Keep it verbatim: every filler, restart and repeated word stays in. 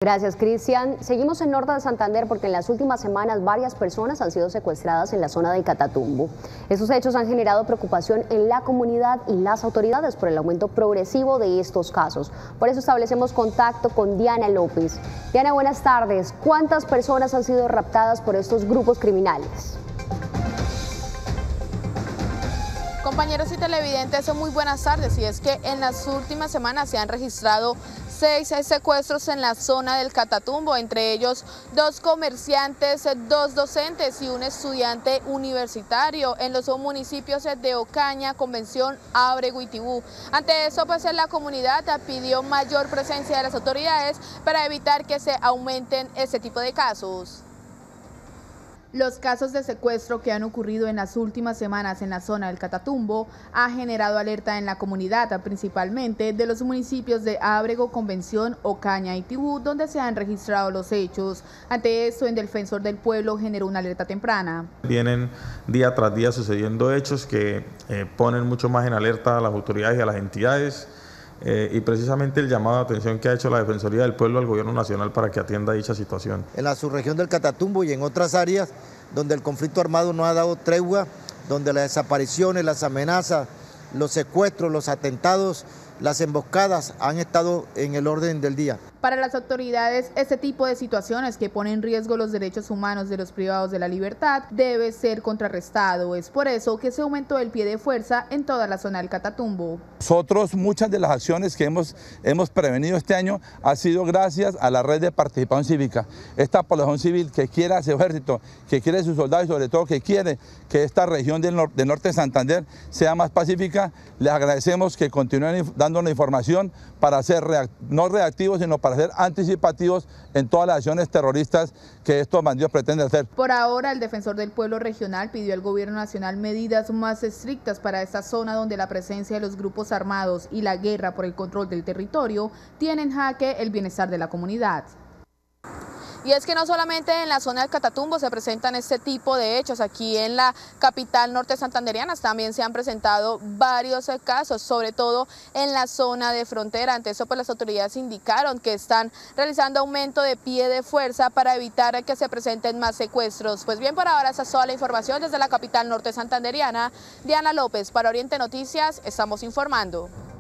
Gracias, Cristian. Seguimos en Norte de Santander porque en las últimas semanas varias personas han sido secuestradas en la zona de Catatumbo. Esos hechos han generado preocupación en la comunidad y las autoridades por el aumento progresivo de estos casos. Por eso establecemos contacto con Diana López. Diana, buenas tardes. ¿Cuántas personas han sido raptadas por estos grupos criminales? Compañeros y televidentes, muy buenas tardes. Y es que en las últimas semanas se han registrado seis secuestros en la zona del Catatumbo, entre ellos dos comerciantes, dos docentes y un estudiante universitario en los municipios de Ocaña, Convención, Ábrego y Tibú. Ante eso, pues la comunidad pidió mayor presencia de las autoridades para evitar que se aumenten este tipo de casos. Los casos de secuestro que han ocurrido en las últimas semanas en la zona del Catatumbo ha generado alerta en la comunidad, principalmente de los municipios de Ábrego, Convención, Ocaña y Tibú, donde se han registrado los hechos. Ante esto, el Defensor del Pueblo generó una alerta temprana. Vienen día tras día sucediendo hechos que eh, ponen mucho más en alerta a las autoridades y a las entidades. Eh, y precisamente el llamado de atención que ha hecho la Defensoría del Pueblo al Gobierno Nacional para que atienda dicha situación. En la subregión del Catatumbo y en otras áreas donde el conflicto armado no ha dado tregua, donde las desapariciones, las amenazas, los secuestros, los atentados, las emboscadas han estado en el orden del día. Para las autoridades, este tipo de situaciones que ponen en riesgo los derechos humanos de los privados de la libertad debe ser contrarrestado. Es por eso que se aumentó el pie de fuerza en toda la zona del Catatumbo. Nosotros, muchas de las acciones que hemos, hemos prevenido este año ha sido gracias a la red de participación cívica. Esta población civil que quiere a su ejército, que quiere a sus soldados y sobre todo que quiere que esta región del, nor del norte de Santander sea más pacífica, les agradecemos que continúen dándonos información para ser react no reactivos, sino para ser anticipativos en todas las acciones terroristas que estos bandidos pretenden hacer. Por ahora, el Defensor del Pueblo Regional pidió al Gobierno Nacional medidas más estrictas para esta zona donde la presencia de los grupos armados y la guerra por el control del territorio tienen en jaque el bienestar de la comunidad. Y es que no solamente en la zona del Catatumbo se presentan este tipo de hechos, aquí en la capital norte santanderiana también se han presentado varios casos, sobre todo en la zona de frontera. Ante eso, pues las autoridades indicaron que están realizando aumento de pie de fuerza para evitar que se presenten más secuestros. Pues bien, por ahora esa es toda la información desde la capital norte santanderiana. Diana López, para Oriente Noticias, estamos informando.